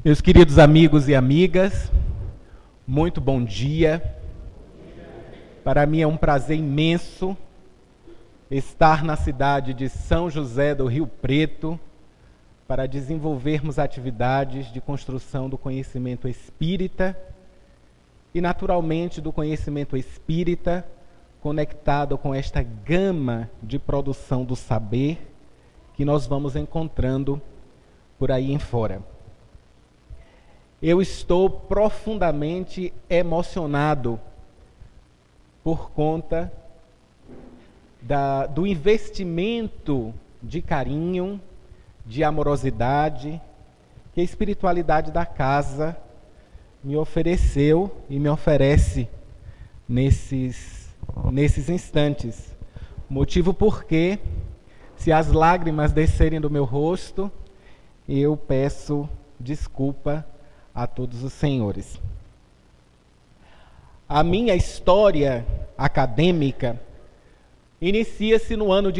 Meus queridos amigos e amigas, muito bom dia. Para mim é um prazer imenso estar na cidade de São José do Rio Preto para desenvolvermos atividades de construção do conhecimento espírita e, naturalmente, do conhecimento espírita conectado com esta gama de produção do saber que nós vamos encontrando por aí em fora. Eu estou profundamente emocionado por conta do investimento de carinho, de amorosidade que a espiritualidade da casa me ofereceu e me oferece nesses instantes. Motivo porque, se as lágrimas descerem do meu rosto, eu peço desculpa a todos os senhores. A minha história acadêmica inicia-se no ano de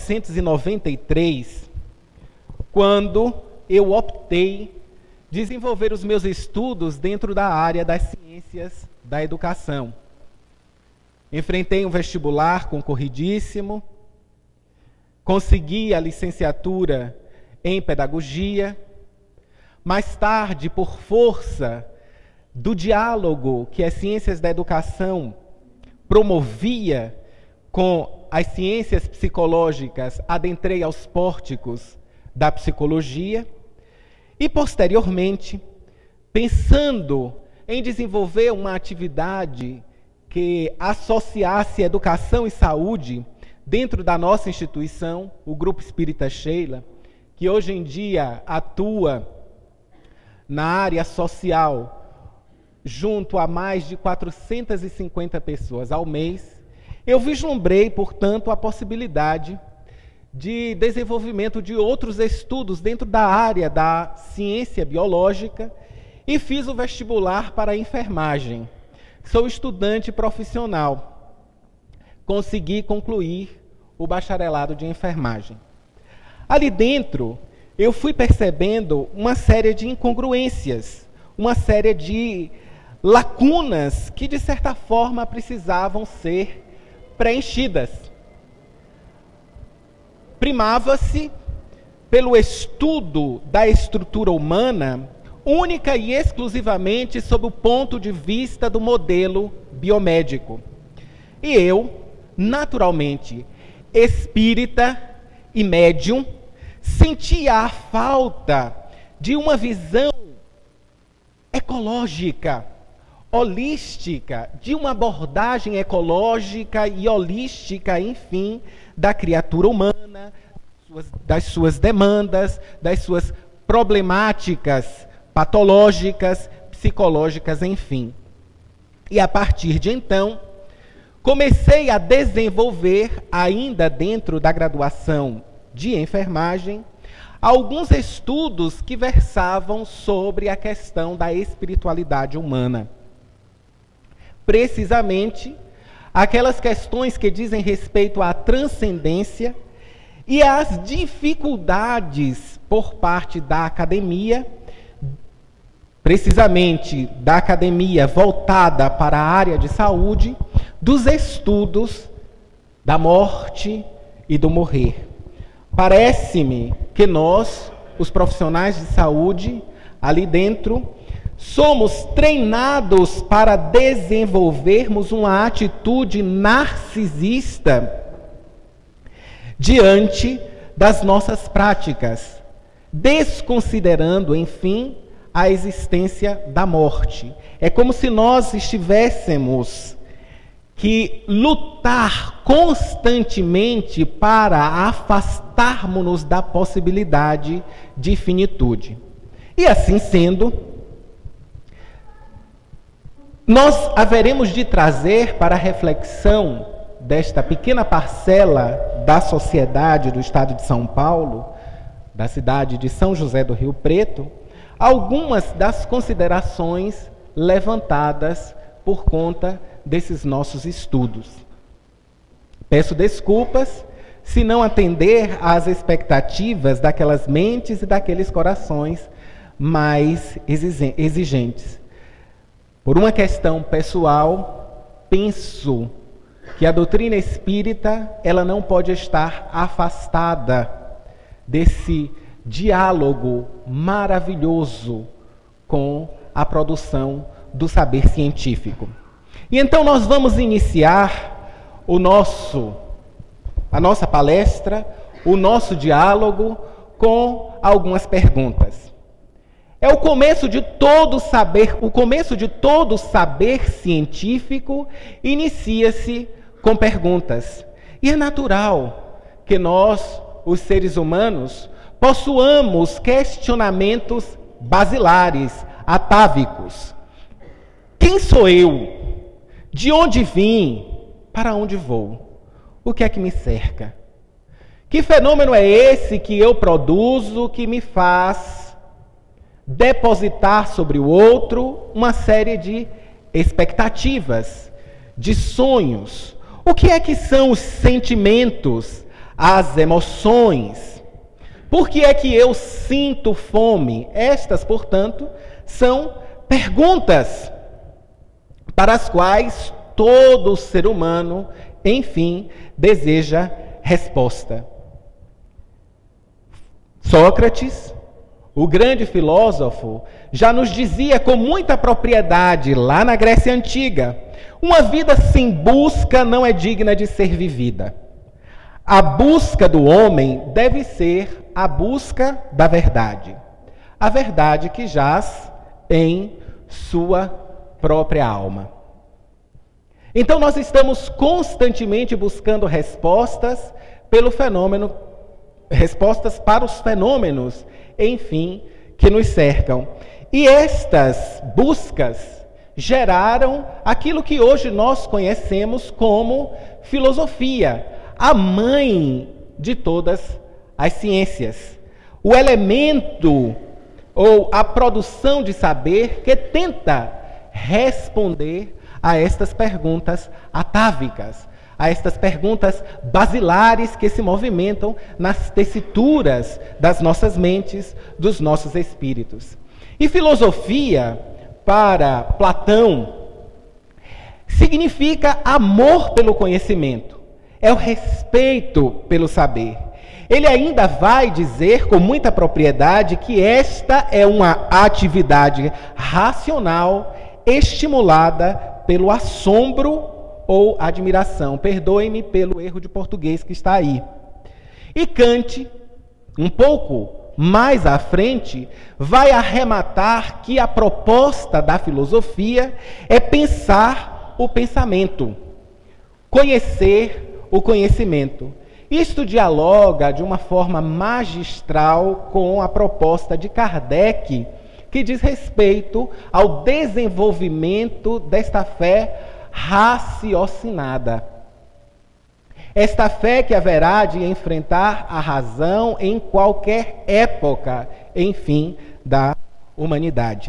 1993, quando eu optei desenvolver os meus estudos dentro da área das ciências da educação. Enfrentei um vestibular concorridíssimo, consegui a licenciatura em pedagogia. Mais tarde, por força do diálogo que as ciências da educação promovia com as ciências psicológicas, adentrei aos pórticos da psicologia e, posteriormente, pensando em desenvolver uma atividade que associasse educação e saúde dentro da nossa instituição, o Grupo Espírita Sheila, que hoje em dia atua na área social, junto a mais de 450 pessoas ao mês, eu vislumbrei, portanto, a possibilidade de desenvolvimento de outros estudos dentro da área da ciência biológica e fiz o vestibular para a enfermagem. Sou estudante profissional. Consegui concluir o bacharelado de enfermagem. Ali dentro, eu fui percebendo uma série de incongruências, uma série de lacunas que, de certa forma, precisavam ser preenchidas. Primava-se pelo estudo da estrutura humana, única e exclusivamente sob o ponto de vista do modelo biomédico. E eu, naturalmente, espírita e médium, sentia a falta de uma visão ecológica, holística, de uma abordagem ecológica e holística, enfim, da criatura humana, das suas demandas, das suas problemáticas patológicas, psicológicas, enfim. E a partir de então, comecei a desenvolver, ainda dentro da graduação de enfermagem, alguns estudos que versavam sobre a questão da espiritualidade humana. Precisamente, aquelas questões que dizem respeito à transcendência e às dificuldades por parte da academia, precisamente da academia voltada para a área de saúde, dos estudos da morte e do morrer. Parece-me que nós, os profissionais de saúde, ali dentro, somos treinados para desenvolvermos uma atitude narcisista diante das nossas práticas, desconsiderando, enfim, a existência da morte. É como se nós estivéssemos que lutar constantemente para afastarmos-nos da possibilidade de finitude. E assim sendo, nós haveremos de trazer para a reflexão desta pequena parcela da sociedade do Estado de São Paulo, da cidade de São José do Rio Preto, algumas das considerações levantadas por conta desses nossos estudos. Peço desculpas se não atender às expectativas daquelas mentes e daqueles corações mais exigentes. Por uma questão pessoal, penso que a doutrina espírita ela não pode estar afastada desse diálogo maravilhoso com a produção do saber científico. E então nós vamos iniciar a nossa palestra, o nosso diálogo com algumas perguntas. É o começo de todo saber científico inicia-se com perguntas. E é natural que nós, os seres humanos, possuamos questionamentos basilares, atávicos. Quem sou eu? De onde vim? Para onde vou? O que é que me cerca? Que fenômeno é esse que eu produzo que me faz depositar sobre o outro uma série de expectativas, de sonhos? O que é que são os sentimentos, as emoções? Por que é que eu sinto fome? Estas, portanto, são perguntas para as quais todo ser humano, enfim, deseja resposta. Sócrates, o grande filósofo, já nos dizia com muita propriedade, lá na Grécia Antiga, uma vida sem busca não é digna de ser vivida. A busca do homem deve ser a busca da verdade. A verdade que jaz em sua própria alma. Então nós estamos constantemente buscando respostas para os fenômenos, enfim, que nos cercam. E estas buscas geraram aquilo que hoje nós conhecemos como filosofia, a mãe de todas as ciências. O elemento ou a produção de saber que tenta responder a estas perguntas atávicas, a estas perguntas basilares que se movimentam nas tessituras das nossas mentes, dos nossos espíritos. E filosofia, para Platão, significa amor pelo conhecimento, é o respeito pelo saber. Ele ainda vai dizer com muita propriedade que esta é uma atividade racional estimulada pelo assombro ou admiração. Perdoe-me pelo erro de português que está aí. E Kant, um pouco mais à frente, vai arrematar que a proposta da filosofia é pensar o pensamento, conhecer o conhecimento. Isto dialoga de uma forma magistral com a proposta de Kardec, que diz respeito ao desenvolvimento desta fé raciocinada. Esta fé que haverá de enfrentar a razão em qualquer época, enfim, da humanidade.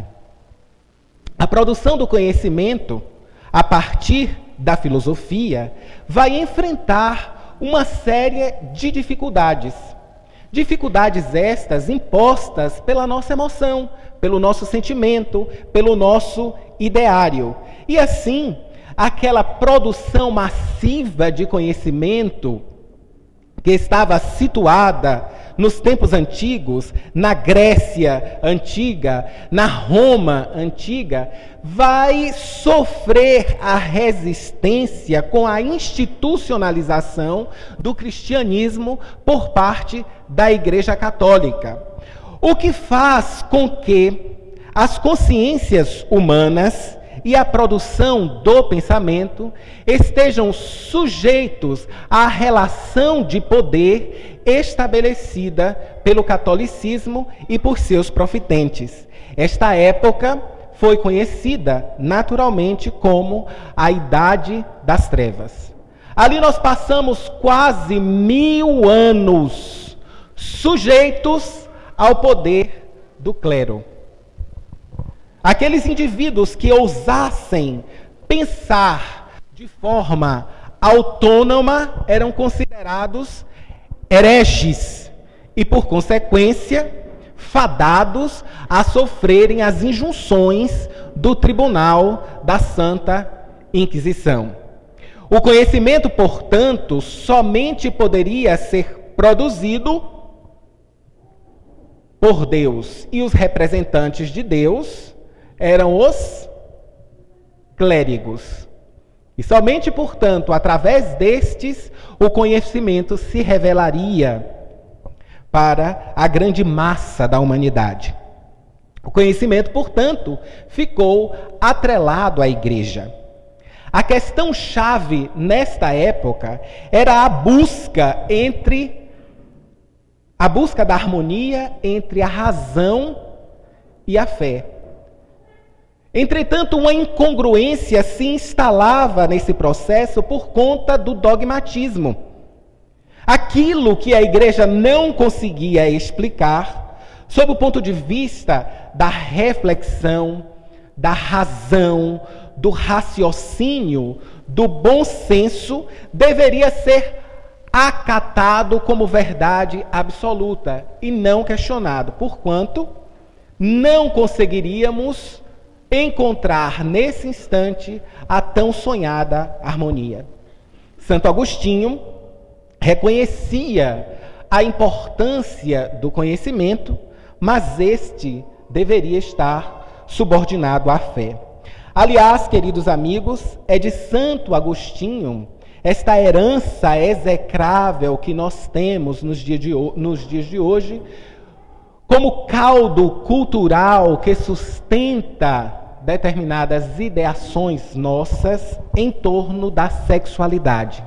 A produção do conhecimento, a partir da filosofia, vai enfrentar uma série de dificuldades. Dificuldades estas impostas pela nossa emoção, pelo nosso sentimento, pelo nosso ideário. E assim, aquela produção massiva de conhecimento que estava situada nos tempos antigos, na Grécia antiga, na Roma antiga, vai sofrer a resistência com a institucionalização do cristianismo por parte da Igreja Católica. O que faz com que as consciências humanas e a produção do pensamento estejam sujeitos à relação de poder estabelecida pelo catolicismo e por seus profitentes. Esta época foi conhecida naturalmente como a Idade das Trevas. Ali nós passamos quase 1000 anos sujeitos ao poder do clero. Aqueles indivíduos que ousassem pensar de forma autônoma eram considerados hereges e, por consequência, fadados a sofrerem as injunções do tribunal da Santa Inquisição. O conhecimento, portanto, somente poderia ser produzido por Deus, e os representantes de Deus eram os clérigos. E somente, portanto, através destes, o conhecimento se revelaria para a grande massa da humanidade. O conhecimento, portanto, ficou atrelado à Igreja. A questão-chave nesta época era a busca da harmonia entre a razão e a fé. Entretanto, uma incongruência se instalava nesse processo por conta do dogmatismo. Aquilo que a Igreja não conseguia explicar, sob o ponto de vista da reflexão, da razão, do raciocínio, do bom senso, deveria ser acatado como verdade absoluta e não questionado, porquanto não conseguiríamos encontrar nesse instante a tão sonhada harmonia. Santo Agostinho reconhecia a importância do conhecimento, mas este deveria estar subordinado à fé. Aliás, queridos amigos, é de Santo Agostinho esta herança execrável que nós temos nos dias de hoje, como caldo cultural que sustenta determinadas ideações nossas em torno da sexualidade.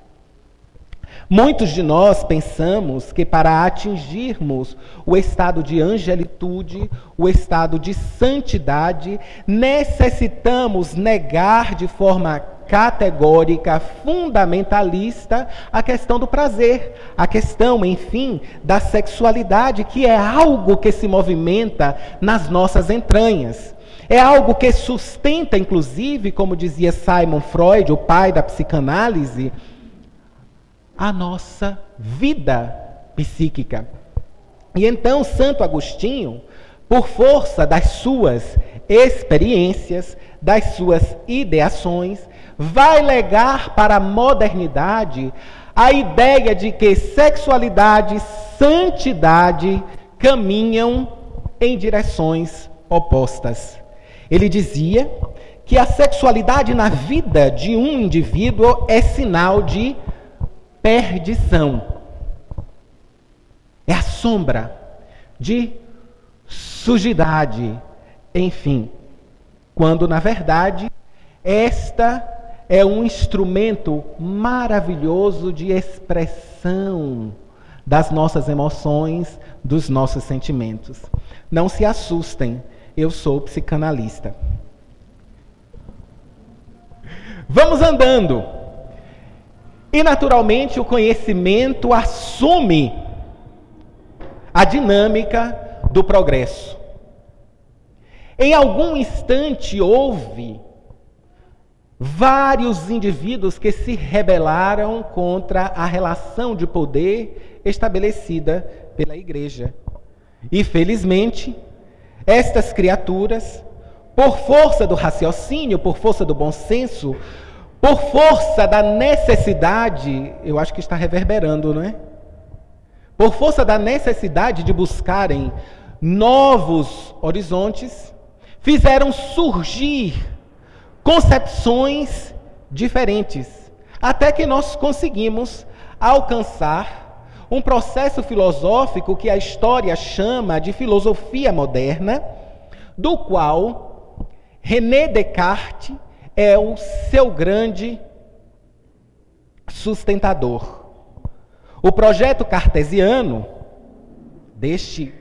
Muitos de nós pensamos que para atingirmos o estado de angelitude, o estado de santidade, necessitamos negar de forma categórica, fundamentalista, a questão do prazer, a questão, enfim, da sexualidade, que é algo que se movimenta nas nossas entranhas. É algo que sustenta, inclusive, como dizia Sigmund Freud, o pai da psicanálise, a nossa vida psíquica. E então Santo Agostinho, por força das suas experiências, das suas ideações, vai legar para a modernidade a ideia de que sexualidade e santidade caminham em direções opostas. Ele dizia que a sexualidade na vida de um indivíduo é sinal de perdição. É a sombra de sujidade, enfim. Quando, na verdade, esta é um instrumento maravilhoso de expressão das nossas emoções, dos nossos sentimentos. Não se assustem, eu sou psicanalista. Vamos andando. E, naturalmente, o conhecimento assume a dinâmica do progresso. Em algum instante houve vários indivíduos que se rebelaram contra a relação de poder estabelecida pela Igreja. E, felizmente, estas criaturas, por força do raciocínio, por força do bom senso, por força da necessidade, eu acho que está reverberando, não é? Por força da necessidade de buscarem novos horizontes, fizeram surgir concepções diferentes, até que nós conseguimos alcançar um processo filosófico que a história chama de filosofia moderna, do qual René Descartes é o seu grande sustentador. O projeto cartesiano deste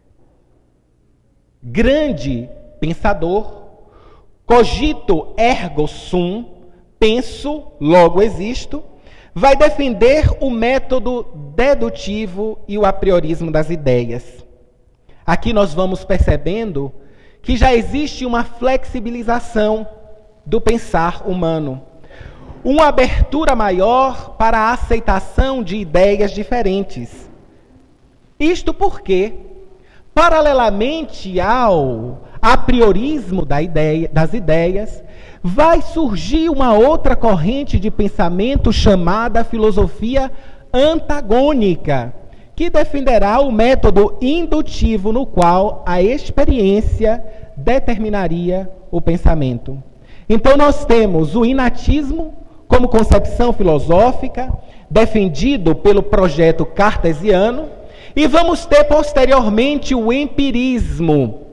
grande pensador, cogito ergo sum, penso, logo existo, vai defender o método dedutivo e o apriorismo das ideias. Aqui nós vamos percebendo que já existe uma flexibilização do pensar humano, uma abertura maior para a aceitação de ideias diferentes. Isto porque, Paralelamente ao apriorismo das ideias, vai surgir uma outra corrente de pensamento chamada filosofia antagônica, que defenderá o método indutivo no qual a experiência determinaria o pensamento. Então nós temos o inatismo como concepção filosófica, defendido pelo projeto cartesiano, e vamos ter posteriormente o empirismo,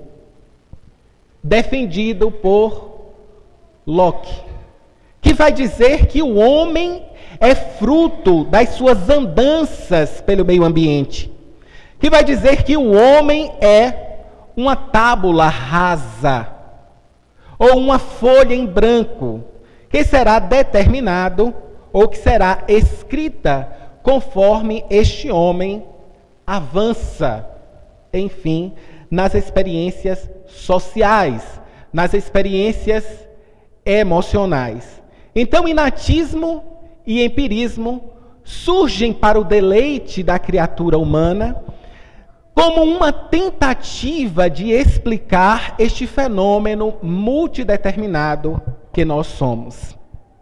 defendido por Locke, que vai dizer que o homem é fruto das suas andanças pelo meio ambiente, que vai dizer que o homem é uma tábula rasa, ou uma folha em branco, que será determinado, ou que será escrita conforme este homem avança, enfim, nas experiências sociais, nas experiências emocionais. Então, inatismo e empirismo surgem para o deleite da criatura humana como uma tentativa de explicar este fenômeno multideterminado que nós somos.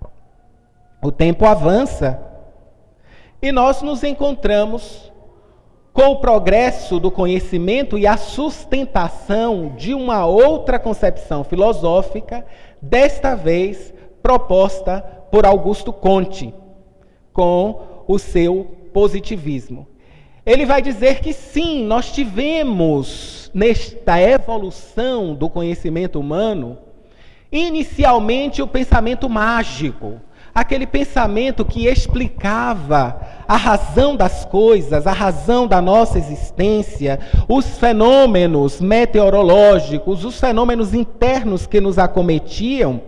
O tempo avança e nós nos encontramos com o progresso do conhecimento e a sustentação de uma outra concepção filosófica, desta vez proposta por Augusto Comte, com o seu positivismo. Ele vai dizer que sim, nós tivemos, nesta evolução do conhecimento humano, inicialmente o pensamento mágico, aquele pensamento que explicava a razão das coisas, a razão da nossa existência, os fenômenos meteorológicos, os fenômenos internos que nos acometiam,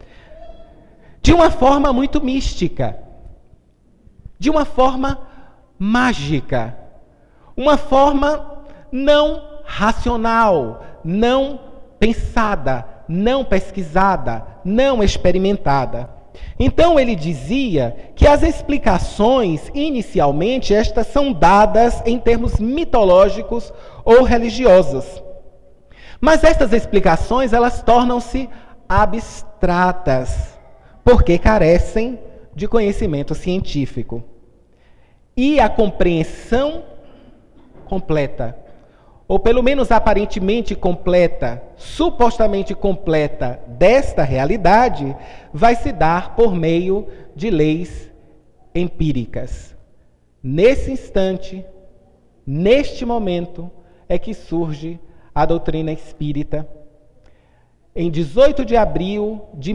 de uma forma muito mística, de uma forma mágica, uma forma não racional, não pensada, não pesquisada, não experimentada. Então ele dizia que as explicações, inicialmente, estas são dadas em termos mitológicos ou religiosos. Mas estas explicações, elas tornam-se abstratas, porque carecem de conhecimento científico. E a compreensão completa, ou pelo menos aparentemente completa, supostamente completa, desta realidade, vai se dar por meio de leis empíricas. Nesse instante, neste momento, é que surge a doutrina espírita. Em 18 de abril de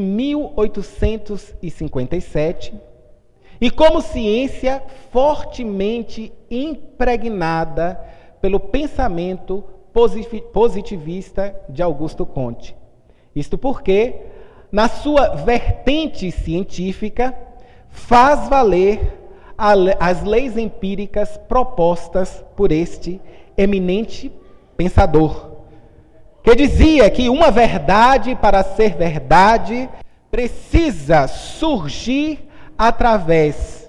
1857, e como ciência fortemente impregnada pelo pensamento positivista de Augusto Comte. Isto porque, na sua vertente científica, faz valer as leis empíricas propostas por este eminente pensador, que dizia que uma verdade, para ser verdade, precisa surgir através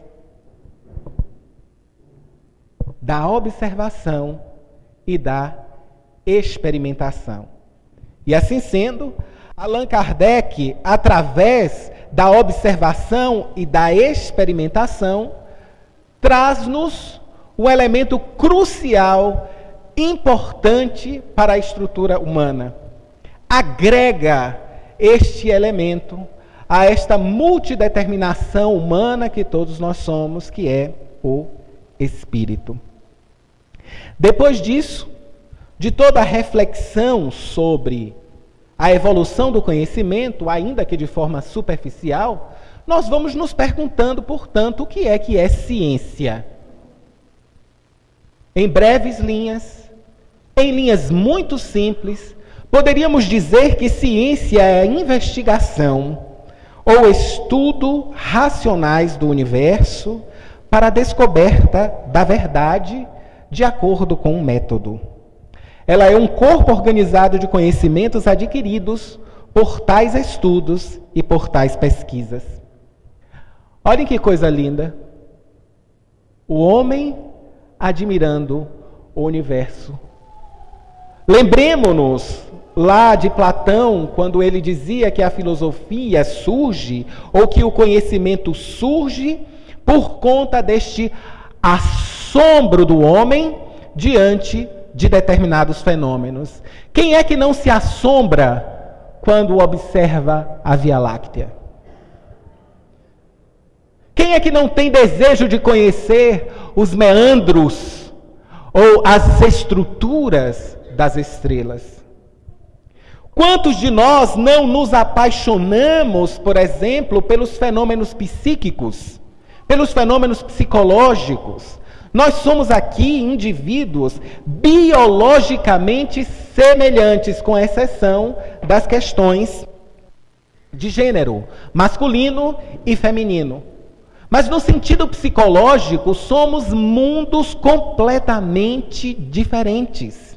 da observação e da experimentação. E assim sendo, Allan Kardec, através da observação e da experimentação, traz-nos um elemento crucial, importante para a estrutura humana. Agrega este elemento a esta multideterminação humana que todos nós somos, que é o espírito. Depois disso, de toda a reflexão sobre a evolução do conhecimento, ainda que de forma superficial, nós vamos nos perguntando, portanto, o que é ciência? Em breves linhas, em linhas muito simples, poderíamos dizer que ciência é a investigação ou estudo racionais do universo para a descoberta da verdade de acordo com um método. Ela é um corpo organizado de conhecimentos adquiridos por tais estudos e por tais pesquisas. Olhem que coisa linda. O homem admirando o universo. Lembremos-nos lá de Platão, quando ele dizia que a filosofia surge, ou que o conhecimento surge, por conta deste assombro do homem diante de determinados fenômenos. Quem é que não se assombra quando observa a Via Láctea? Quem é que não tem desejo de conhecer os meandros ou as estruturas das estrelas? Quantos de nós não nos apaixonamos, por exemplo, pelos fenômenos psíquicos, pelos fenômenos psicológicos? Nós somos aqui indivíduos biologicamente semelhantes, com exceção das questões de gênero, masculino e feminino. Mas no sentido psicológico, somos mundos completamente diferentes.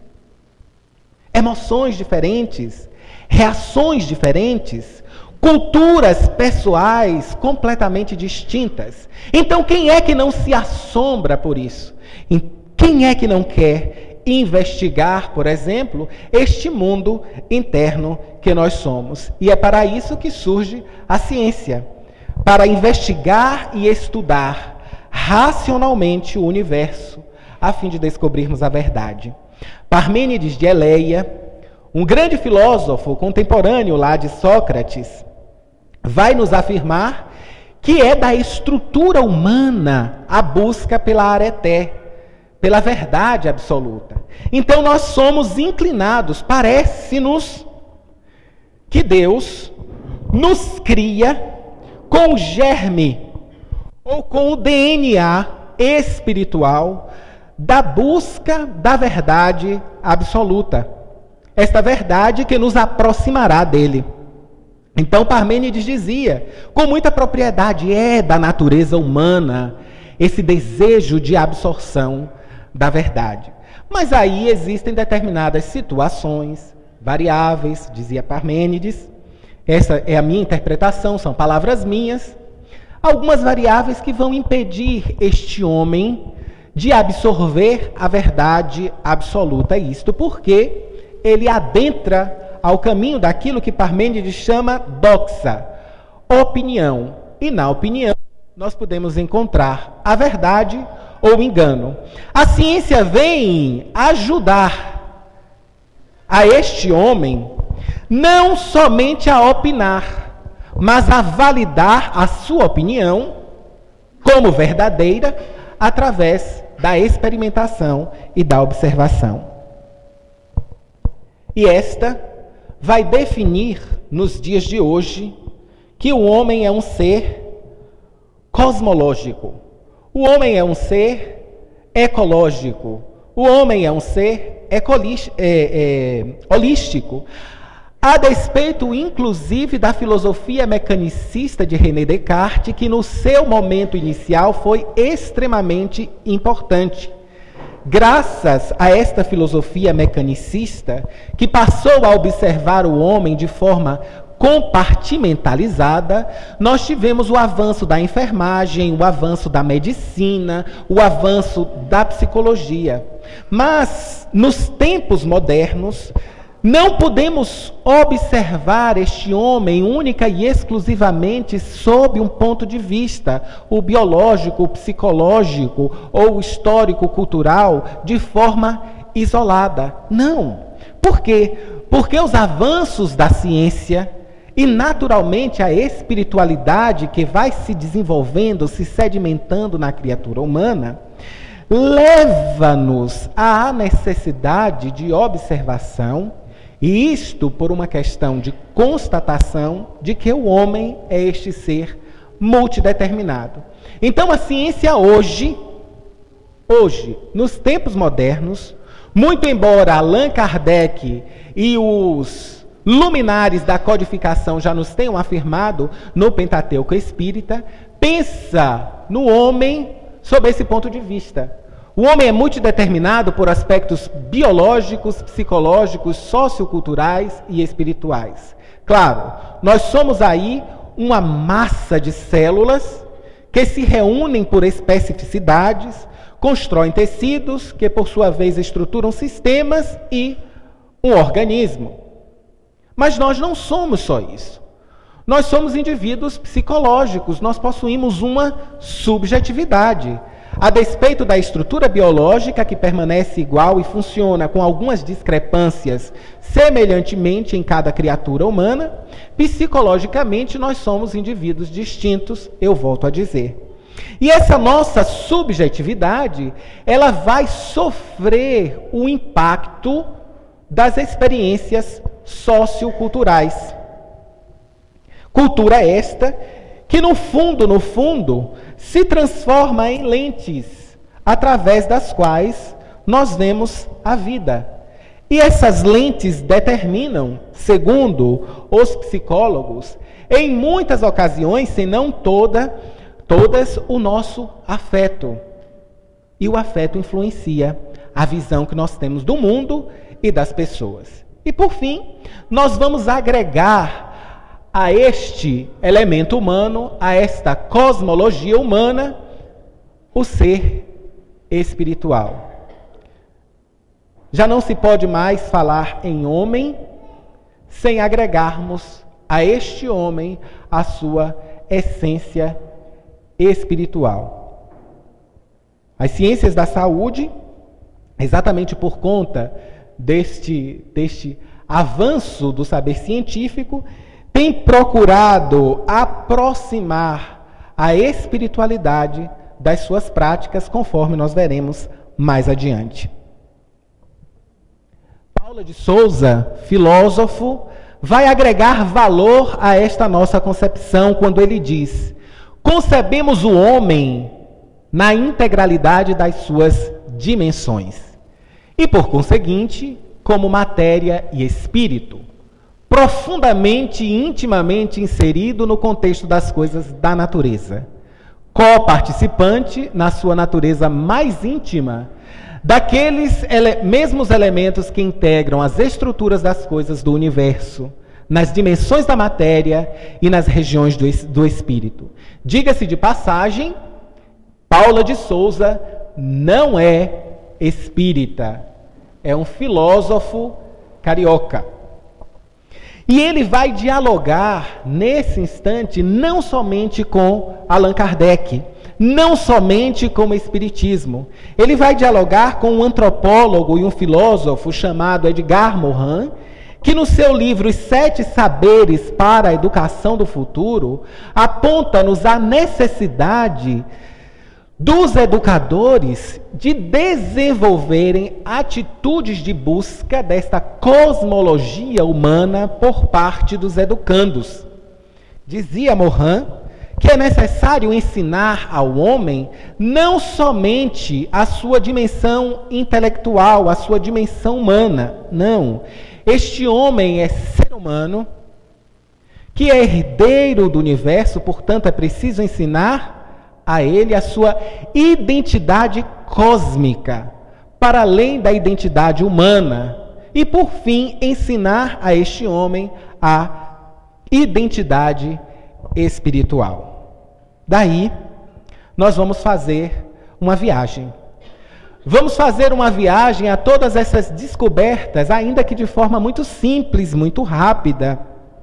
Emoções diferentes, reações diferentes, culturas pessoais completamente distintas. Então, quem é que não se assombra por isso? Quem é que não quer investigar, por exemplo, este mundo interno que nós somos? E é para isso que surge a ciência, para investigar e estudar racionalmente o universo, a fim de descobrirmos a verdade. Parmênides de Eleia, um grande filósofo contemporâneo lá de Sócrates, vai nos afirmar que é da estrutura humana a busca pela areté, pela verdade absoluta. Então nós somos inclinados, parece-nos que Deus nos cria com o germe ou com o DNA espiritual da busca da verdade absoluta. Esta verdade que nos aproximará dele. Então Parmênides dizia, com muita propriedade, é da natureza humana esse desejo de absorção da verdade. Mas aí existem determinadas situações, variáveis, dizia Parmênides. Essa é a minha interpretação, são palavras minhas. Algumas variáveis que vão impedir este homem de absorver a verdade absoluta. Isto porque ele adentra ao caminho daquilo que Parmênides chama doxa, opinião. E na opinião nós podemos encontrar a verdade ou o engano. A ciência vem ajudar a este homem não somente a opinar, mas a validar a sua opinião como verdadeira através da experimentação e da observação. E esta vai definir nos dias de hoje que o homem é um ser cosmológico, o homem é um ser ecológico, o homem é um ser holístico. A despeito, inclusive, da filosofia mecanicista de René Descartes, que no seu momento inicial foi extremamente importante. Graças a esta filosofia mecanicista, que passou a observar o homem de forma compartimentalizada, nós tivemos o avanço da enfermagem, o avanço da medicina, o avanço da psicologia. Mas, nos tempos modernos, não podemos observar este homem única e exclusivamente sob um ponto de vista, o biológico, o psicológico ou o histórico-cultural, de forma isolada. Não. Por quê? Porque os avanços da ciência e, naturalmente, a espiritualidade que vai se desenvolvendo, se sedimentando na criatura humana, leva-nos à necessidade de observação. E isto por uma questão de constatação de que o homem é este ser multideterminado. Então a ciência hoje, nos tempos modernos, muito embora Allan Kardec e os luminares da codificação já nos tenham afirmado no Pentateuco Espírita, pensa no homem sob esse ponto de vista. O homem é multideterminado por aspectos biológicos, psicológicos, socioculturais e espirituais. Claro, nós somos aí uma massa de células que se reúnem por especificidades, constroem tecidos, que por sua vez estruturam sistemas e um organismo. Mas nós não somos só isso. Nós somos indivíduos psicológicos, nós possuímos uma subjetividade. A despeito da estrutura biológica que permanece igual e funciona com algumas discrepâncias semelhantemente em cada criatura humana, psicologicamente nós somos indivíduos distintos, eu volto a dizer. E essa nossa subjetividade, ela vai sofrer o impacto das experiências socioculturais. Cultura esta que no fundo, se transforma em lentes através das quais nós vemos a vida. E essas lentes determinam, segundo os psicólogos, em muitas ocasiões, se não todas, o nosso afeto. E o afeto influencia a visão que nós temos do mundo e das pessoas. E por fim, nós vamos agregar a este elemento humano, a esta cosmologia humana, o ser espiritual. Já não se pode mais falar em homem sem agregarmos a este homem a sua essência espiritual. As ciências da saúde, exatamente por conta deste avanço do saber científico, tem procurado aproximar a espiritualidade das suas práticas, conforme nós veremos mais adiante. Paula de Souza, filósofo, vai agregar valor a esta nossa concepção quando ele diz: concebemos o homem na integralidade das suas dimensões e, por conseguinte, como matéria e espírito, profundamente e intimamente inserido no contexto das coisas da natureza, co-participante na sua natureza mais íntima daqueles mesmos elementos que integram as estruturas das coisas do universo, nas dimensões da matéria e nas regiões do espírito. Diga-se de passagem, Paula de Souza não é espírita, é um filósofo carioca. E ele vai dialogar, nesse instante, não somente com Allan Kardec, não somente com o Espiritismo. Ele vai dialogar com um antropólogo e um filósofo chamado Edgar Morin, que no seu livro Os 7 Saberes para a Educação do Futuro, aponta-nos a necessidade dos educadores de desenvolverem atitudes de busca desta cosmologia humana por parte dos educandos. Dizia Morin que é necessário ensinar ao homem não somente a sua dimensão intelectual, a sua dimensão humana. Não. Este homem é ser humano, que é herdeiro do universo, portanto é preciso ensinar a ele a sua identidade cósmica, para além da identidade humana. E, por fim, ensinar a este homem a identidade espiritual. Daí, nós vamos fazer uma viagem. Vamos fazer uma viagem a todas essas descobertas, ainda que de forma muito simples, muito rápida,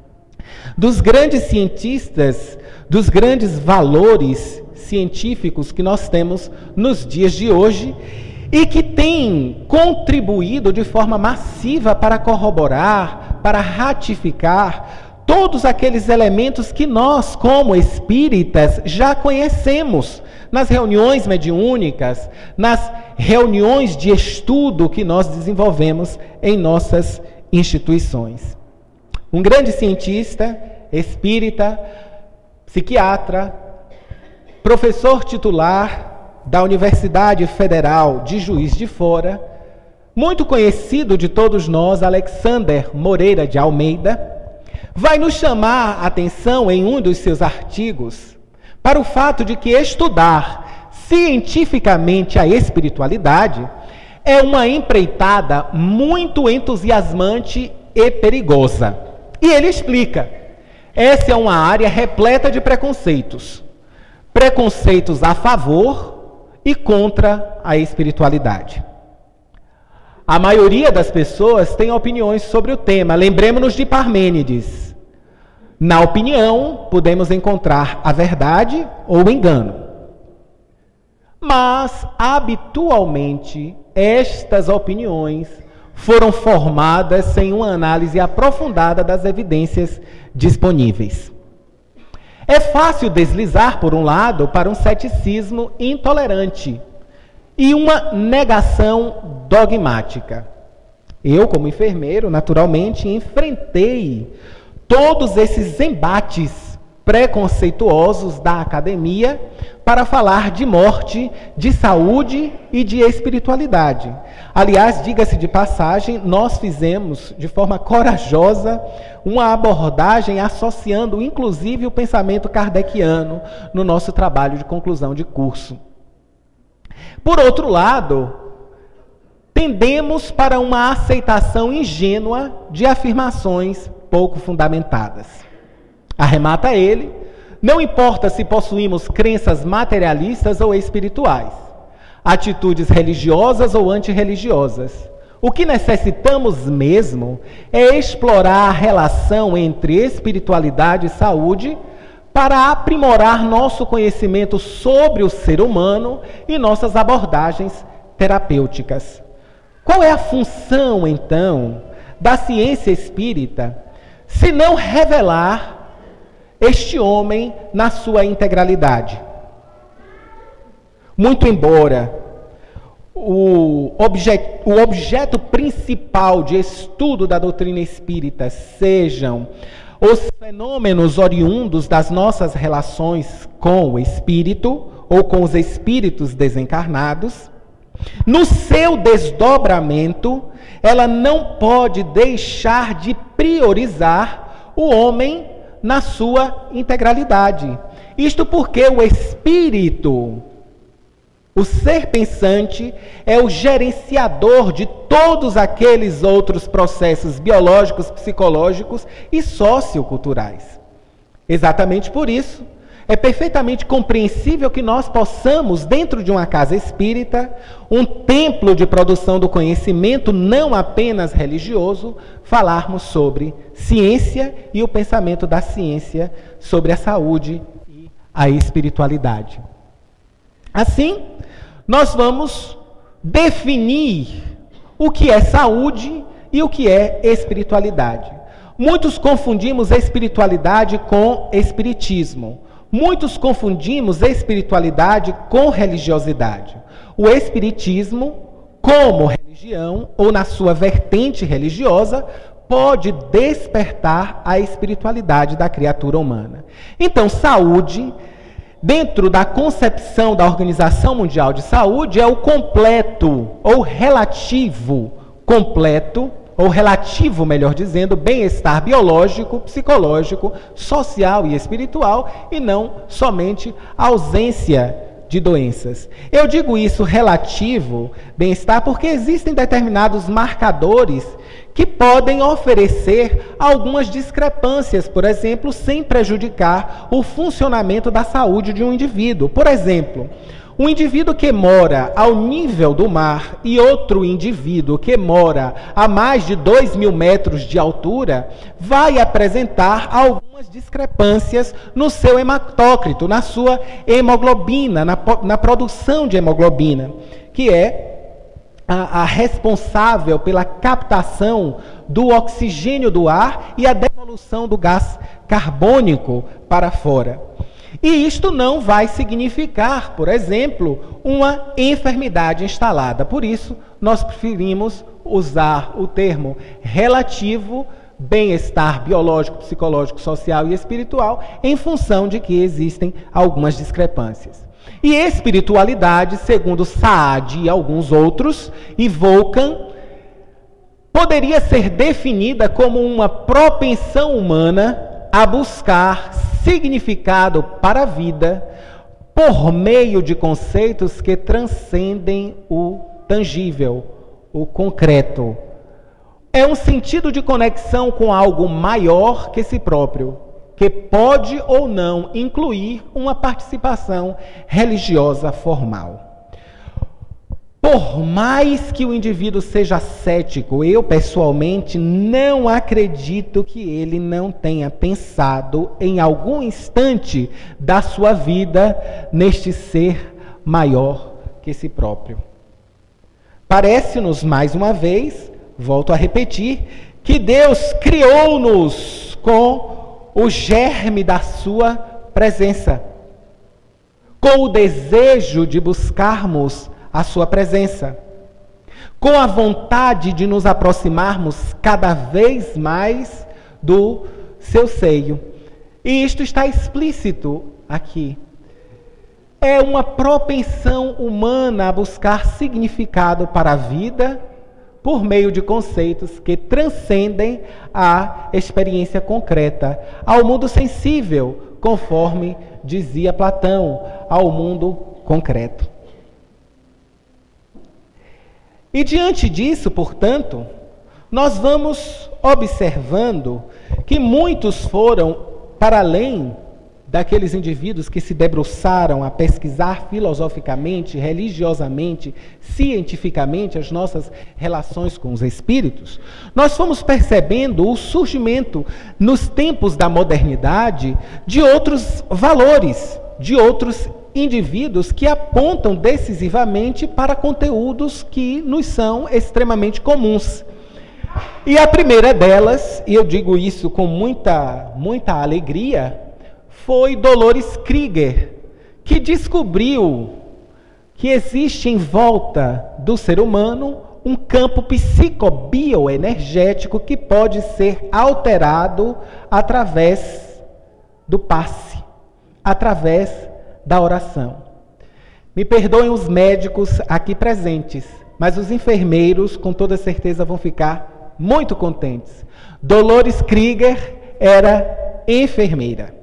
dos grandes cientistas, dos grandes valores científicos que nós temos nos dias de hoje e que têm contribuído de forma massiva para corroborar, para ratificar todos aqueles elementos que nós, como espíritas, já conhecemos nas reuniões mediúnicas, nas reuniões de estudo que nós desenvolvemos em nossas instituições. Um grande cientista, espírita, psiquiatra, professor titular da Universidade Federal de Juiz de Fora, muito conhecido de todos nós, Alexander Moreira de Almeida, vai nos chamar a atenção em um dos seus artigos para o fato de que estudar cientificamente a espiritualidade é uma empreitada muito entusiasmante e perigosa. E ele explica: essa é uma área repleta de preconceitos. Preconceitos a favor e contra a espiritualidade. A maioria das pessoas tem opiniões sobre o tema. Lembremos-nos de Parmênides. Na opinião, podemos encontrar a verdade ou o engano. Mas, habitualmente, estas opiniões foram formadas sem uma análise aprofundada das evidências disponíveis. É fácil deslizar, por um lado, para um ceticismo intolerante e uma negação dogmática. Eu, como enfermeiro, naturalmente, enfrentei todos esses embates preconceituosos da academia para falar de morte, de saúde e de espiritualidade. Aliás, diga-se de passagem, nós fizemos de forma corajosa uma abordagem associando inclusive o pensamento kardeciano no nosso trabalho de conclusão de curso. Por outro lado, tendemos para uma aceitação ingênua de afirmações pouco fundamentadas. Arremata ele, não importa se possuímos crenças materialistas ou espirituais, atitudes religiosas ou antirreligiosas. O que necessitamos mesmo é explorar a relação entre espiritualidade e saúde para aprimorar nosso conhecimento sobre o ser humano e nossas abordagens terapêuticas. Qual é a função, então, da ciência espírita, se não revelar este homem na sua integralidade? Muito embora o objeto principal de estudo da doutrina espírita sejam os fenômenos oriundos das nossas relações com o espírito ou com os espíritos desencarnados, no seu desdobramento, ela não pode deixar de priorizar o homem na sua integralidade. Isto porque o espírito, o ser pensante, é o gerenciador de todos aqueles outros processos biológicos, psicológicos e socioculturais. Exatamente por isso, é perfeitamente compreensível que nós possamos, dentro de uma casa espírita, um templo de produção do conhecimento, não apenas religioso, falarmos sobre ciência e o pensamento da ciência sobre a saúde e a espiritualidade. Assim, nós vamos definir o que é saúde e o que é espiritualidade. Muitos confundimos espiritualidade com espiritismo. Muitos confundimos espiritualidade com religiosidade. O espiritismo, como religião, ou na sua vertente religiosa, pode despertar a espiritualidade da criatura humana. Então, saúde, dentro da concepção da Organização Mundial de Saúde, é o completo, ou relativo completo, ou relativo, melhor dizendo, bem-estar biológico, psicológico, social e espiritual, e não somente a ausência de doenças. Eu digo isso relativo, bem-estar, porque existem determinados marcadores que podem oferecer algumas discrepâncias, por exemplo, sem prejudicar o funcionamento da saúde de um indivíduo. Por exemplo, um indivíduo que mora ao nível do mar e outro indivíduo que mora a mais de 2.000 metros de altura vai apresentar algumas discrepâncias no seu hematócrito, na sua hemoglobina, na produção de hemoglobina, que é a responsável pela captação do oxigênio do ar e a devolução do gás carbônico para fora. E isto não vai significar, por exemplo, uma enfermidade instalada. Por isso, nós preferimos usar o termo relativo, bem-estar biológico, psicológico, social e espiritual, em função de que existem algumas discrepâncias. E espiritualidade, segundo Saad e alguns outros, e Volkan, poderia ser definida como uma propensão humana a buscar significado para a vida por meio de conceitos que transcendem o tangível, o concreto. É um sentido de conexão com algo maior que si próprio, que pode ou não incluir uma participação religiosa formal. por mais que o indivíduo seja cético, eu pessoalmente não acredito que ele não tenha pensado em algum instante da sua vida neste ser maior que si próprio. Parece-nos, mais uma vez, volto a repetir, que Deus criou-nos com o germe da sua presença, com o desejo de buscarmos a sua presença, com a vontade de nos aproximarmos cada vez mais do seu seio. E isto está explícito aqui. É uma propensão humana a buscar significado para a vida por meio de conceitos que transcendem a experiência concreta, ao mundo sensível, conforme dizia Platão, ao mundo concreto. E diante disso, portanto, nós vamos observando que muitos foram para além daqueles indivíduos que se debruçaram a pesquisar filosoficamente, religiosamente, cientificamente as nossas relações com os espíritos. Nós fomos percebendo o surgimento, nos tempos da modernidade, de outros valores, de outros indivíduos que apontam decisivamente para conteúdos que nos são extremamente comuns. E a primeira delas, e eu digo isso com muita alegria, foi Dolores Krieger, que descobriu que existe em volta do ser humano um campo psicobioenergético que pode ser alterado através do passe, através da oração. Me perdoem os médicos aqui presentes, mas os enfermeiros com toda certeza vão ficar muito contentes. Dolores Krieger era enfermeira.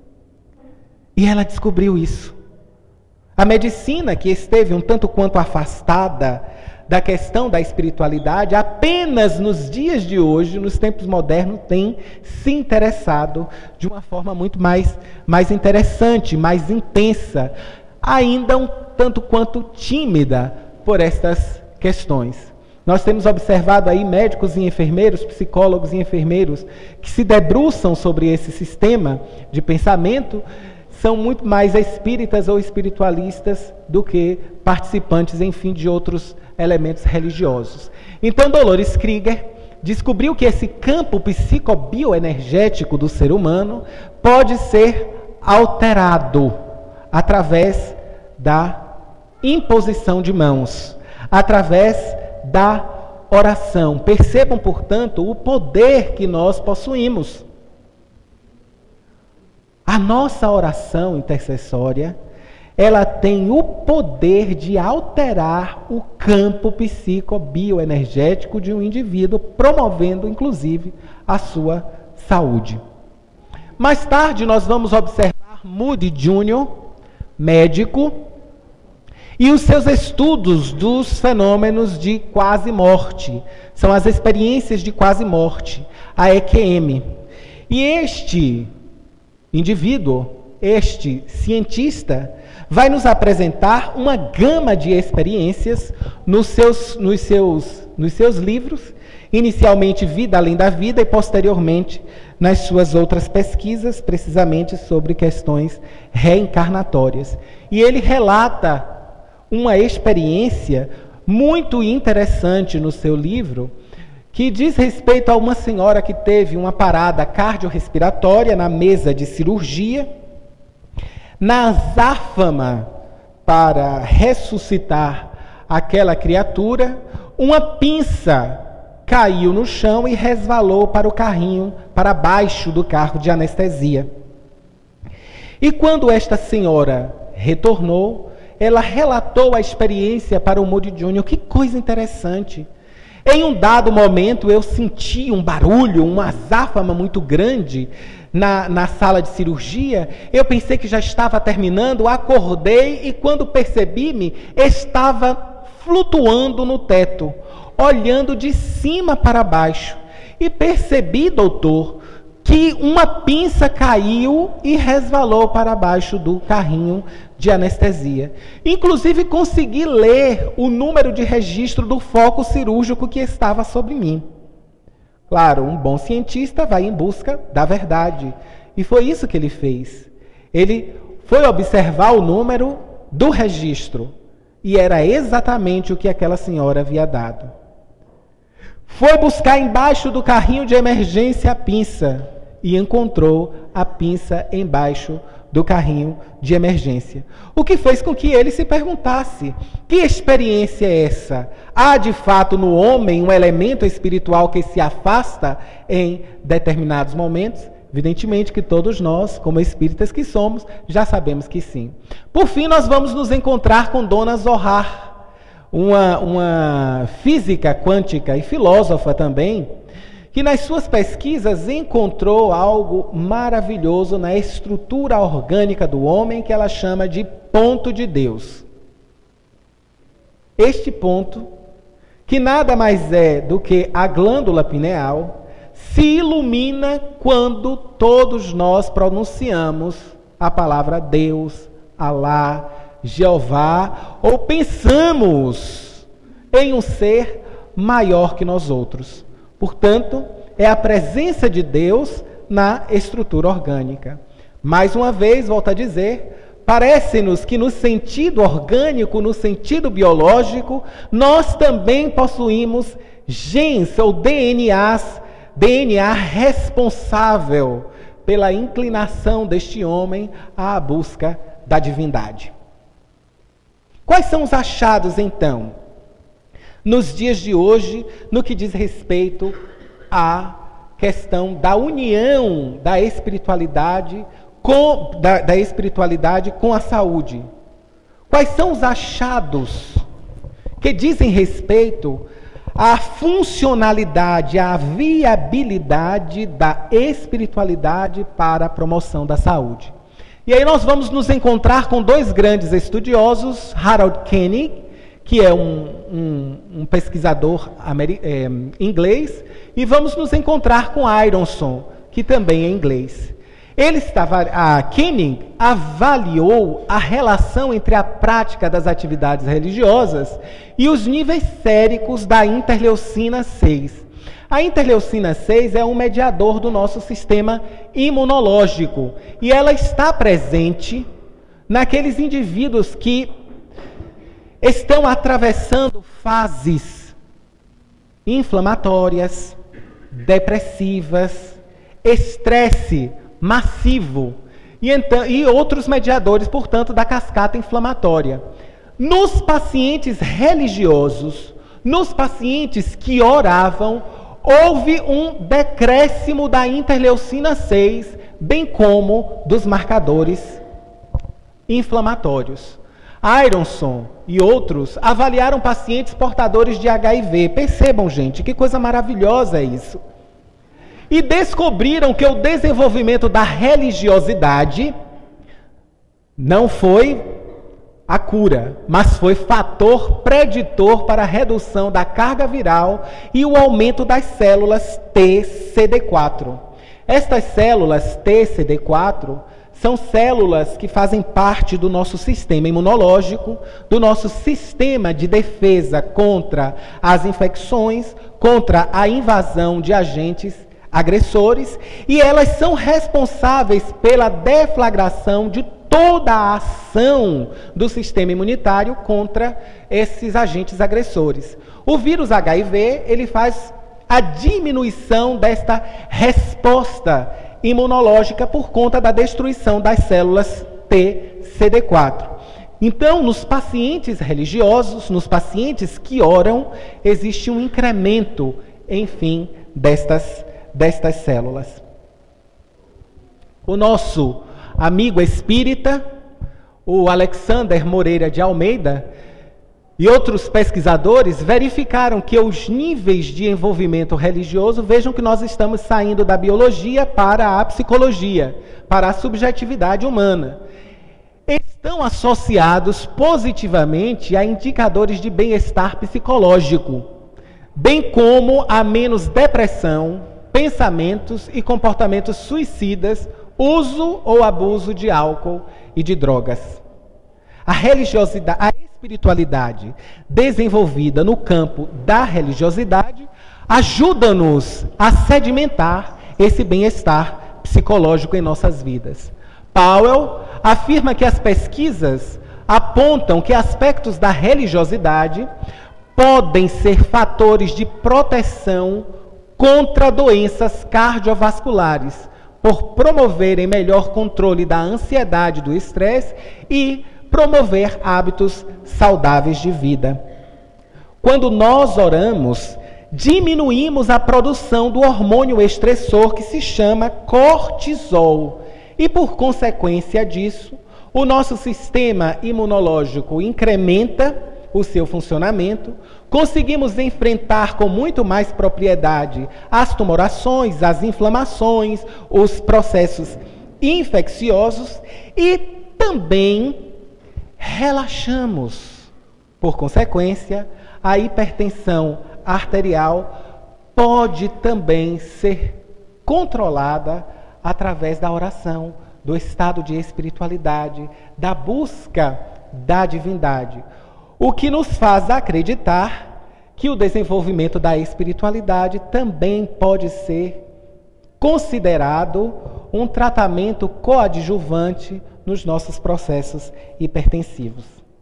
E ela descobriu isso. A medicina, que esteve um tanto quanto afastada da questão da espiritualidade, apenas nos dias de hoje, nos tempos modernos, tem se interessado de uma forma muito mais interessante, mais intensa, ainda um tanto quanto tímida por estas questões. Nós temos observado aí médicos e enfermeiros, psicólogos e enfermeiros, que se debruçam sobre esse sistema de pensamento, são muito mais espíritas ou espiritualistas do que participantes, enfim, de outros elementos religiosos. Então, Dolores Krieger descobriu que esse campo psicobioenergético do ser humano pode ser alterado através da imposição de mãos, através da oração. Percebam, portanto, o poder que nós possuímos. A nossa oração intercessória, ela tem o poder de alterar o campo psicobioenergético de um indivíduo, promovendo, inclusive, a sua saúde. Mais tarde, nós vamos observar Moody Jr., médico, e os seus estudos dos fenômenos de quase-morte. São as experiências de quase-morte, a EQM. E este indivíduo, este cientista, vai nos apresentar uma gama de experiências nos seus livros, inicialmente Vida Além da Vida e posteriormente nas suas outras pesquisas, precisamente sobre questões reencarnatórias. E ele relata uma experiência muito interessante no seu livro, que diz respeito a uma senhora que teve uma parada cardiorrespiratória na mesa de cirurgia. Na azáfama para ressuscitar aquela criatura, uma pinça caiu no chão e resvalou para o carrinho, para baixo do carro de anestesia. E quando esta senhora retornou, ela relatou a experiência para o Moody Jr. Que coisa interessante! Em um dado momento, eu senti um barulho, uma azáfama muito grande na sala de cirurgia. Eu pensei que já estava terminando, acordei e quando percebi-me, estava flutuando no teto, olhando de cima para baixo. E percebi, doutor, que uma pinça caiu e resvalou para baixo do carrinho de anestesia. Inclusive, consegui ler o número de registro do foco cirúrgico que estava sobre mim. Claro, um bom cientista vai em busca da verdade. E foi isso que ele fez. Ele foi observar o número do registro. E era exatamente o que aquela senhora havia dado. Foi buscar embaixo do carrinho de emergência a pinça. E encontrou a pinça embaixo do carrinho de emergência. O que fez com que ele se perguntasse: que experiência é essa? Há de fato no homem um elemento espiritual que se afasta em determinados momentos? Evidentemente que todos nós, como espíritas que somos, já sabemos que sim. Por fim, nós vamos nos encontrar com Dona Zohar, uma física quântica e filósofa também, que nas suas pesquisas encontrou algo maravilhoso na estrutura orgânica do homem que ela chama de ponto de Deus. Este ponto, que nada mais é do que a glândula pineal, se ilumina quando todos nós pronunciamos a palavra Deus, Alá, Jeová, ou pensamos em um ser maior que nós outros. Portanto, é a presença de Deus na estrutura orgânica. Mais uma vez, volto a dizer, parece-nos que no sentido orgânico, no sentido biológico, nós também possuímos genes ou DNA responsável pela inclinação deste homem à busca da divindade. Quais são os achados, então, nos dias de hoje, no que diz respeito à questão da união da espiritualidade com a saúde? Quais são os achados que dizem respeito à funcionalidade, à viabilidade da espiritualidade para a promoção da saúde? E aí nós vamos nos encontrar com dois grandes estudiosos, Harold Koenig, que é um pesquisador inglês, e vamos nos encontrar com Aronson, que também é inglês. Koenig avaliou a relação entre a prática das atividades religiosas e os níveis séricos da interleucina 6. A interleucina 6 é um mediador do nosso sistema imunológico e ela está presente naqueles indivíduos que estão atravessando fases inflamatórias, depressivas, estresse massivo e outros mediadores, portanto, da cascata inflamatória. Nos pacientes religiosos, nos pacientes que oravam, houve um decréscimo da interleucina 6, bem como dos marcadores inflamatórios. Aronson e outros avaliaram pacientes portadores de HIV. Percebam, gente, que coisa maravilhosa é isso. E descobriram que o desenvolvimento da religiosidade não foi a cura, mas foi fator preditor para a redução da carga viral e o aumento das células TCD4. Estas células TCD4 são células que fazem parte do nosso sistema imunológico, do nosso sistema de defesa contra as infecções, contra a invasão de agentes agressores, e elas são responsáveis pela deflagração de toda a ação do sistema imunitário contra esses agentes agressores. O vírus HIV, ele faz a diminuição desta resposta imunológica por conta da destruição das células TCD4. Então, nos pacientes religiosos, nos pacientes que oram, existe um incremento, enfim, destas células. O nosso amigo espírita, o Alexander Moreira de Almeida, e outros pesquisadores verificaram que os níveis de envolvimento religioso, vejam que nós estamos saindo da biologia para a psicologia, para a subjetividade humana, estão associados positivamente a indicadores de bem-estar psicológico, bem como a menos depressão, pensamentos e comportamentos suicidas, uso ou abuso de álcool e de drogas. A religiosidade, a espiritualidade desenvolvida no campo da religiosidade ajuda-nos a sedimentar esse bem-estar psicológico em nossas vidas. Powell afirma que as pesquisas apontam que aspectos da religiosidade podem ser fatores de proteção contra doenças cardiovasculares, por promoverem melhor controle da ansiedade e do estresse e promover hábitos saudáveis de vida. Quando nós oramos, diminuímos a produção do hormônio estressor que se chama cortisol. E por consequência disso, o nosso sistema imunológico incrementa o seu funcionamento, conseguimos enfrentar com muito mais propriedade as tumorações, as inflamações, os processos infecciosos e também relaxamos. Por consequência, a hipertensão arterial pode também ser controlada através da oração, do estado de espiritualidade, da busca da divindade. O que nos faz acreditar que o desenvolvimento da espiritualidade também pode ser considerado um tratamento coadjuvante nos nossos processos hipertensivos.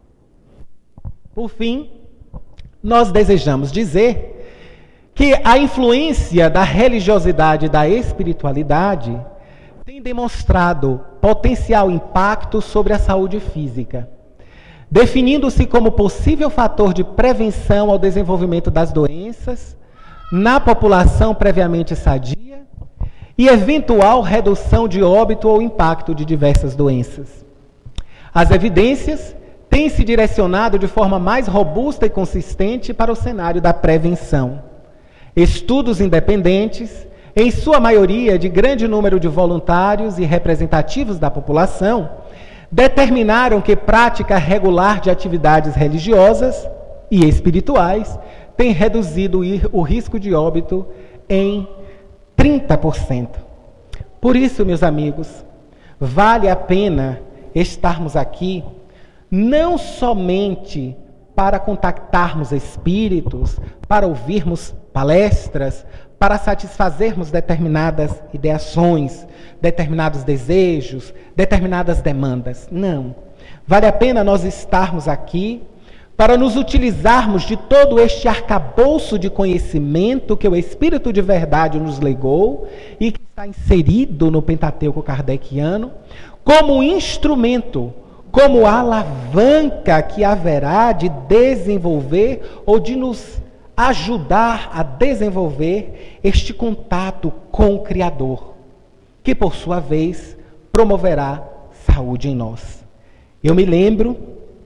Por fim, nós desejamos dizer que a influência da religiosidade e da espiritualidade tem demonstrado potencial impacto sobre a saúde física, definindo-se como possível fator de prevenção ao desenvolvimento das doenças na população previamente sadia e eventual redução de óbito ou impacto de diversas doenças. As evidências têm se direcionado de forma mais robusta e consistente para o cenário da prevenção. Estudos independentes, em sua maioria de grande número de voluntários e representativos da população, determinaram que prática regular de atividades religiosas e espirituais tem reduzido o risco de óbito em 30%. Por isso, meus amigos, vale a pena estarmos aqui não somente para contactarmos espíritos, para ouvirmos palestras, para satisfazermos determinadas ideações, determinados desejos, determinadas demandas. Não. Vale a pena nós estarmos aqui para nos utilizarmos de todo este arcabouço de conhecimento que o Espírito de Verdade nos legou e que está inserido no Pentateuco kardeciano, como instrumento, como alavanca que haverá de desenvolver ou de nos ajudar a desenvolver este contato com o Criador, que por sua vez promoverá saúde em nós. Eu me lembro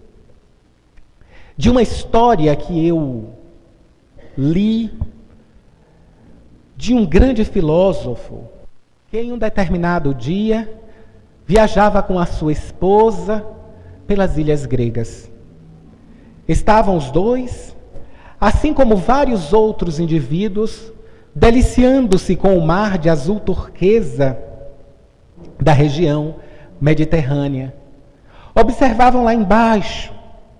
de uma história que eu li de um grande filósofo que em um determinado dia viajava com a sua esposa pelas ilhas gregas. Estavam os dois, assim como vários outros indivíduos, deliciando-se com o mar de azul turquesa da região mediterrânea. Observavam lá embaixo,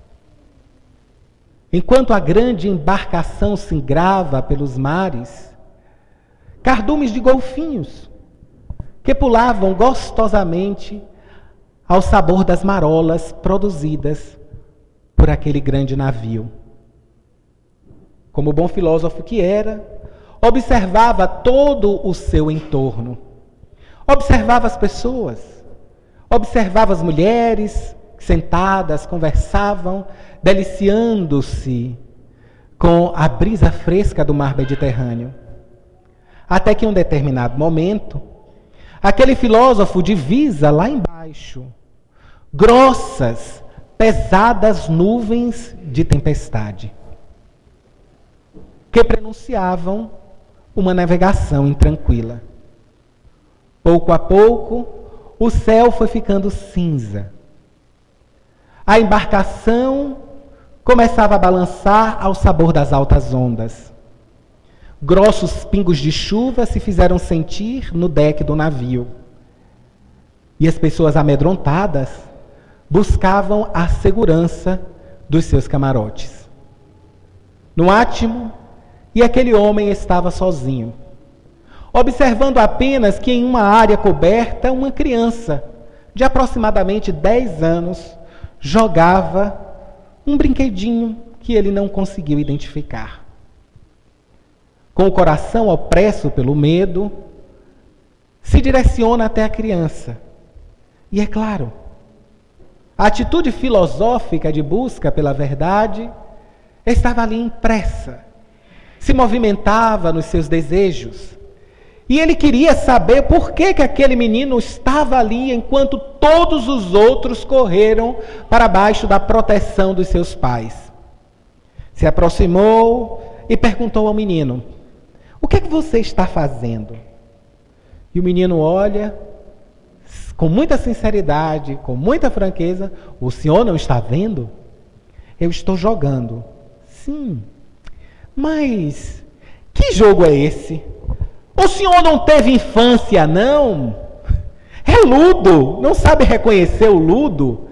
enquanto a grande embarcação se engrava pelos mares, cardumes de golfinhos que pulavam gostosamente ao sabor das marolas produzidas por aquele grande navio. Como bom filósofo que era, observava todo o seu entorno. Observava as pessoas, observava as mulheres sentadas, conversavam, deliciando-se com a brisa fresca do mar Mediterrâneo. Até que em um determinado momento, aquele filósofo divisa lá embaixo grossas, pesadas nuvens de tempestade, que prenunciavam uma navegação intranquila. Pouco a pouco, o céu foi ficando cinza. A embarcação começava a balançar ao sabor das altas ondas. Grossos pingos de chuva se fizeram sentir no deck do navio. E as pessoas amedrontadas buscavam a segurança dos seus camarotes. No átimo, e aquele homem estava sozinho, observando apenas que em uma área coberta, uma criança de aproximadamente 10 anos jogava um brinquedinho que ele não conseguiu identificar. Com o coração opresso pelo medo, se direciona até a criança. E é claro, a atitude filosófica de busca pela verdade estava ali impressa, se movimentava nos seus desejos. E ele queria saber por que aquele menino estava ali enquanto todos os outros correram para baixo da proteção dos seus pais. Se aproximou e perguntou ao menino: o que é que você está fazendo? E o menino olha com muita sinceridade, com muita franqueza: o senhor não está vendo? Eu estou jogando. Sim, mas que jogo é esse? O senhor não teve infância, não? É ludo, não sabe reconhecer o ludo?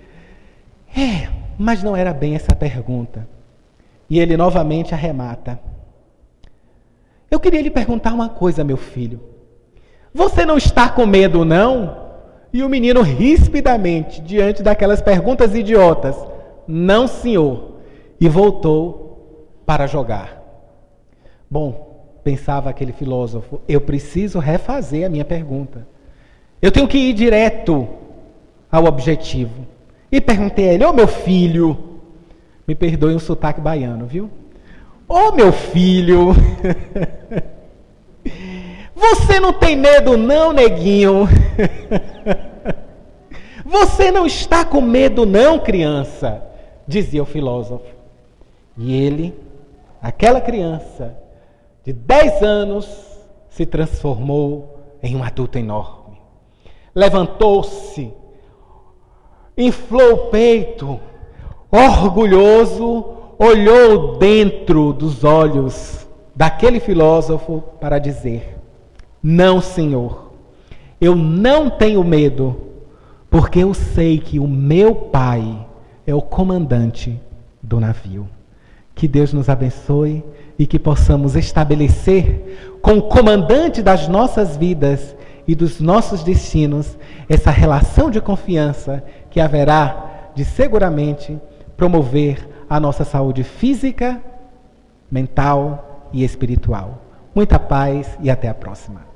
Mas não era bem essa pergunta. E ele novamente arremata: eu queria lhe perguntar uma coisa, meu filho. Você não está com medo, não? E o menino, rispidamente, diante daquelas perguntas idiotas: não, senhor. E voltou para jogar. Bom, pensava aquele filósofo, eu preciso refazer a minha pergunta. Eu tenho que ir direto ao objetivo. E perguntei a ele: ô meu filho, me perdoe um sotaque baiano, viu? Ô meu filho, você não tem medo não, neguinho? Você não está com medo não, criança? Dizia o filósofo. E ele, aquela criança de 10 anos, se transformou em um adulto enorme. Levantou-se, inflou o peito, orgulhoso, olhou dentro dos olhos daquele filósofo para dizer: não, senhor, eu não tenho medo, porque eu sei que o meu pai é o comandante do navio. Que Deus nos abençoe e que possamos estabelecer com o comandante das nossas vidas e dos nossos destinos essa relação de confiança que haverá de seguramente promover a nossa saúde física, mental e espiritual. Muita paz e até a próxima.